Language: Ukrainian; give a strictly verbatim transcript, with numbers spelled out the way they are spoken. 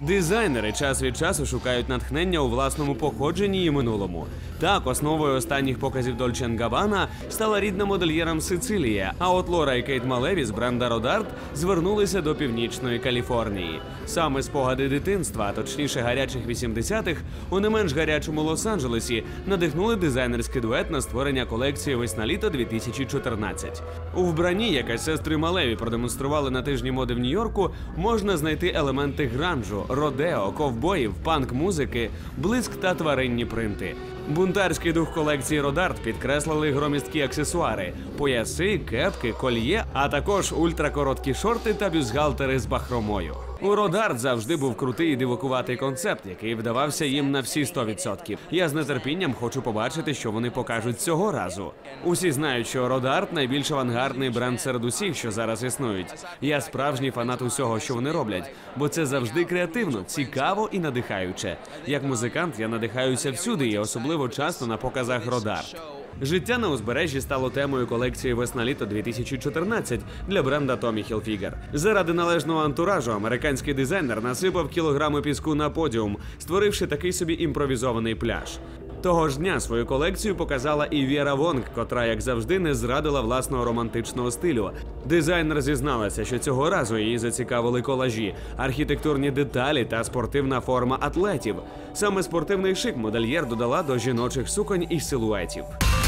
Дизайнери час від часу шукають натхнення у власному походженні і минулому. Так, основою останніх показів Dolce енд Gabbana стала рідна модельєрам Сицилія, а от Лора і Кейт Малеві з бренда Родарт звернулися до північної Каліфорнії. Саме спогади дитинства, а точніше гарячих вісімдесятих, у не менш гарячому Лос-Анджелесі надихнули дизайнерський дует на створення колекції «Весна-літо дві тисячі чотирнадцять». У вбранні, яке сестри Малеві продемонстрували на тижні моди в Нью-Йорку, можна знайти елементи гранжу, родео, ковбоїв, панк-музики, блиск та тваринні принти. Бунтарський дух колекції Родарт підкреслили громісткі аксесуари – пояси, кепки, кольє, а також ультракороткі шорти та бюстгальтери з бахромою. У Родарт завжди був крутий і дивакуватий концепт, який вдавався їм на всі сто відсотків. Я з нетерпінням хочу побачити, що вони покажуть цього разу. Усі знають, що Родарт – найбільш авангардний бренд серед усіх, що зараз існують. Я справжній фанат усього, що вони роблять, бо це завжди креативно, цікаво і надихаюче. Як музикант я надихаюся всюди і особливо часто на показах Родарт. Життя на узбережжі стало темою колекції «Весна-літо дві тисячі чотирнадцять» для бренда Tommy Hilfiger. Заради належного антуражу американський дизайнер насипав кілограми піску на подіум, створивши такий собі імпровізований пляж. Того ж дня свою колекцію показала і Віра Вонг, котра, як завжди, не зрадила власного романтичного стилю. Дизайнер зізналася, що цього разу її зацікавили колажі, архітектурні деталі та спортивна форма атлетів. Саме спортивний шик модельєр додала до жіночих суконь і силуетів.